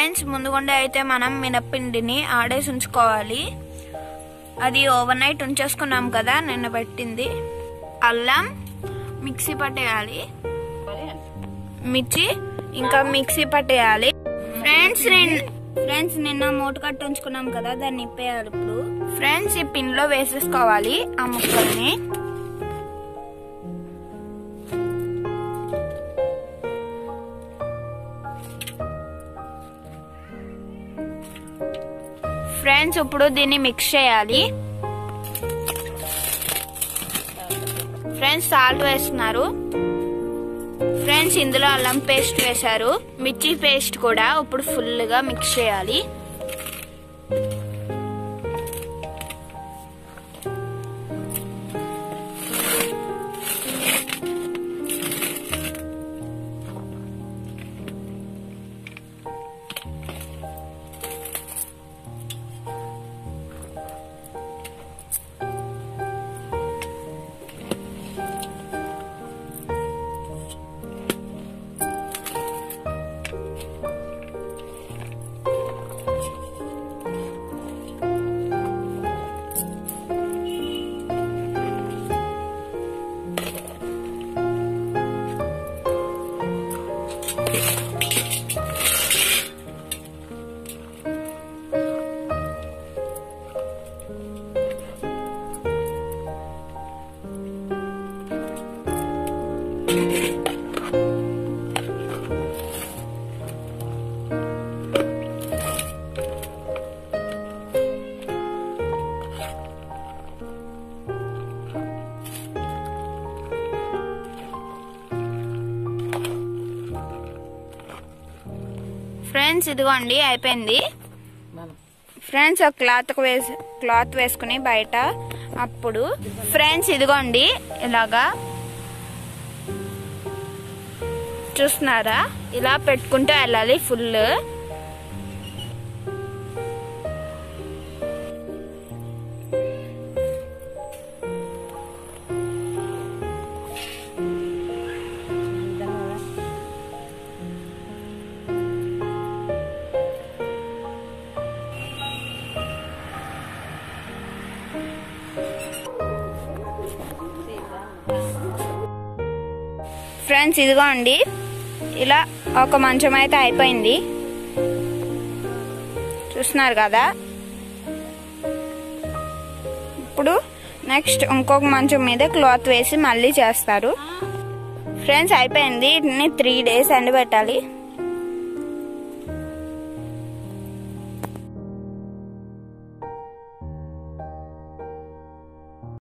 Friends ముందుగుండే అయితే మనం మినప్పిండిని ఆడేసి ఉంచుకోవాలి. అది ఓవర్ నైట్ ఉంచేసుకున్నాం కదా నిన్న పెట్టింది. అల్లం మిక్సీ పట్టేయాలి, మిర్చి ఇంకా మిక్సీ పట్టేయాలి. ఫ్రెండ్స్ నిన్న మూట కట్టి ఉంచుకున్నాం కదా దాన్ని ఇప్పేయాలి. ఇప్పుడు ఫ్రెండ్స్ ఈ పిన్లో వేసేసుకోవాలి ఆ ముక్కల్ని. ఫ్రెండ్స్ ఇప్పుడు దీన్ని మిక్స్ చేయాలి. ఫ్రెండ్స్ సాల్ట్ వేస్తున్నారు. ఫ్రెండ్స్ ఇందులో అల్లం పేస్ట్ వేశారు, మిర్చి పేస్ట్ కూడా. ఇప్పుడు ఫుల్ గా మిక్స్ చేయాలి. ఫ్రెండ్స్ ఇదిగోండి అయిపోయింది. ఫ్రెండ్స్ ఒక క్లాత్ వేసుకుని బయట. అప్పుడు ఫ్రెండ్స్ ఇదిగోండి ఇలాగా చూస్తున్నారా, ఇలా పెట్టుకుంటూ వెళ్ళాలి ఫుల్. ఫ్రెండ్స్ ఇదిగోండి ఇలా ఒక మంచం అయితే అయిపోయింది, చూస్తున్నారు కదా. ఇప్పుడు నెక్స్ట్ ఇంకొక మంచం మీద క్లాత్ వేసి మళ్ళీ చేస్తారు. ఫ్రెండ్స్ అయిపోయింది. వీటిని 3 days ఎండబెట్టాలి.